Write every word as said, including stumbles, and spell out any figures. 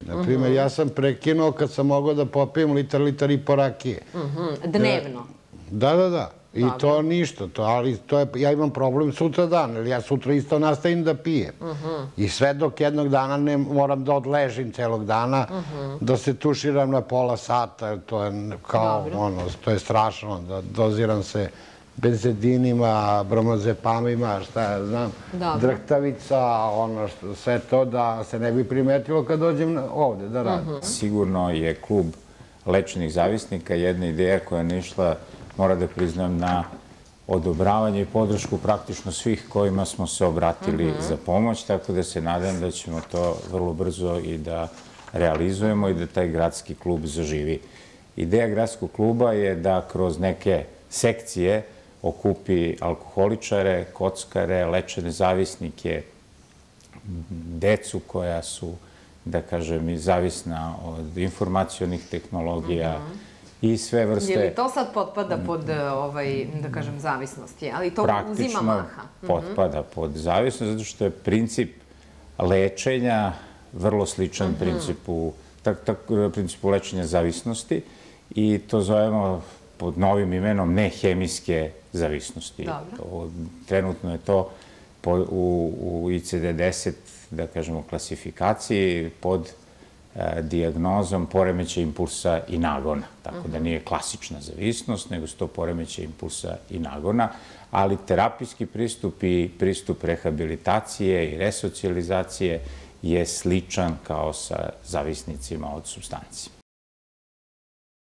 Na primjer, ja sam prekinuo kad sam mogao da popijem litar, litar i po rakije. Dnevno? Da, da, da. I to ništa. Ali ja imam problem sutra dan, jer ja sutra isto nastavim da pijem. I sve dok jednog dana ne moram da odležim celog dana, da se tuširam na pola sata. To je kao, ono, to je strašno. Da doziram se benzedinima, bromazepamima, šta ja znam, drhtavica, ono, sve to da se ne bi primetilo kad dođem ovde da radim. Sigurno je klub lečenih zavisnika jedna ideja koja je išla, mora da priznam, na odobravanje i podršku praktično svih kojima smo se obratili za pomoć, tako da se nadam da ćemo to vrlo brzo i da realizujemo i da taj gradski klub zaživi. Ideja gradskog kluba je da kroz neke sekcije okupi alkoholičare, kockare, lečene zavisnike, decu koja su, da kažem, zavisna od informacionih tehnologija i sve vrste... Je li to sad potpada pod, da kažem, zavisnosti? Ali to uzima maha? Praktično potpada pod zavisnost, zato što je princip lečenja vrlo sličan principu lečenja zavisnosti i to zovemo pod novim imenom nehemijske zavisnosti. Trenutno je to u I C D deset, da kažemo, klasifikaciji pod dijagnozom poremećaj impulsa i nagona. Tako da nije klasična zavisnost, nego su to poremećaj impulsa i nagona, ali terapijski pristup i pristup rehabilitacije i resocijalizacije je sličan kao sa zavisnicima od supstanci.